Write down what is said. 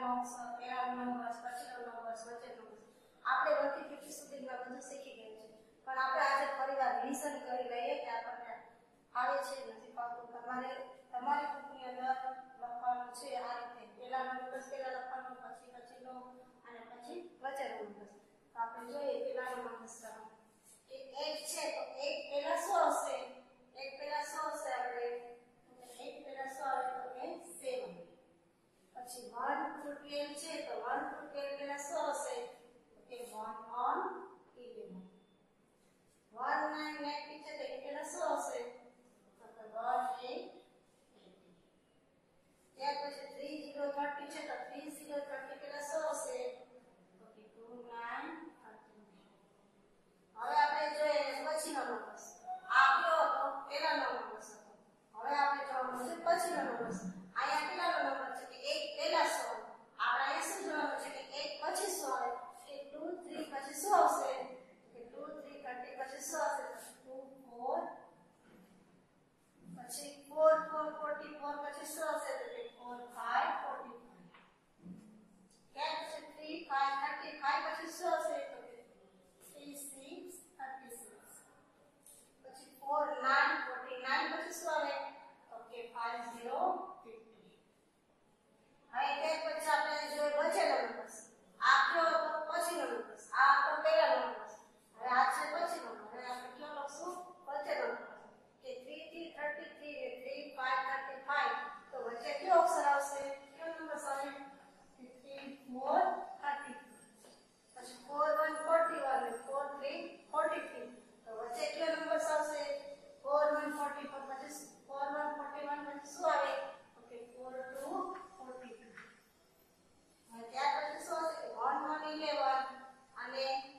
પહેલાનો નંબર પછીનો નંબર વચ્ચેનો આપણે 1 થી 50 સુધીમાં બધું શીખી ગયા છે પણ આપણે આજે ફરીવાર રિવિઝન કરી લઈએ કે આપણને આવે છે નથી ફાવતું તમારી બુકની અંદર લખવાનું છે આ રીતે પહેલાનો નંબર પહેલા લખવાનો પછી પછીનો અને પછી વચ્ચેનો નંબર તો આપણે જોઈએ પહેલાનો નંબર કે 1 છે તો 1 પહેલા શું હશે 1 પહેલા શું હશે આપણે 1 પહેલા શું આવે તો કે 7 પછી 1 to 12 છે તો 1 to 12 પહેલા શું હશે કે 1 on 11 1 9 90 છે તો એ પહેલા શું હશે તો 1 8 ત્યાર પછી 30 30 છે તો 30 30 પહેલા શું હશે તો કે 2 9 હવે આપણે જોઈએ પછીનો નંબર આ કયો હતો પહેલાનો નંબર હતો હવે આપણે જોવાનું છે પછીનો નંબર અહીંયા પહેલાનો નંબર છે કે 1 પહેલા શું આપણે અહીંયા શું જોવાનું છે કે 1 પછી શું આવે કે 2 3 પછી શું આવશે કે 2 3 30 પછી શું આવશે 2 4 પછી 4 4 44 પછી શું આવશે તો કે 4 5 45 ત્યાર પછી 3 5 35 પછી શું આવશે તો કે 3 6 36 પછી 4 9 49 પછી શું આવે તો કે 50 50 હવે ત્યાર પછી આપણે જોઈએ વચ્ચેનો નંબર આ કયો તો પછીનો નંબર આ તો પહેલાનો નંબર હવે આ છે પછીનો નંબર હવે આપણે કયો લખશું વચ્ચેનો નંબર કે 3 થી 33 ને 3 5 35 તો વચ્ચે કયો અક્ષર આવશે કયો નંબર આવે 3 4 30 પછી 4 1 41 ને 4 3 43 તો વચ્ચે કયો નંબર આવશે 4 1 44 પછી 4 1 41 પછી શું આવે તો કે 4 2 42 અને ત્યાર પછી શું આવશે 1 1 11 અને